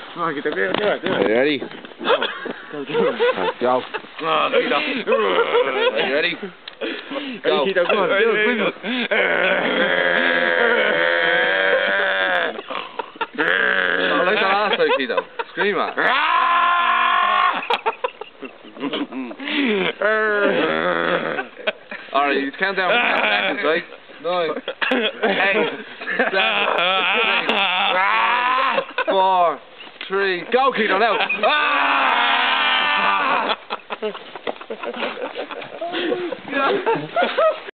Come on, get the do it. Are you ready? Go. Let's go. Oh, Keto. Are you ready? Go. Keto, come on, do it, Oh, like that last time, Keto. Scream at. Alright, you count down for 10 seconds, right? 9, 8, 7, 6, 4, 3, go, Keto, now! Ah!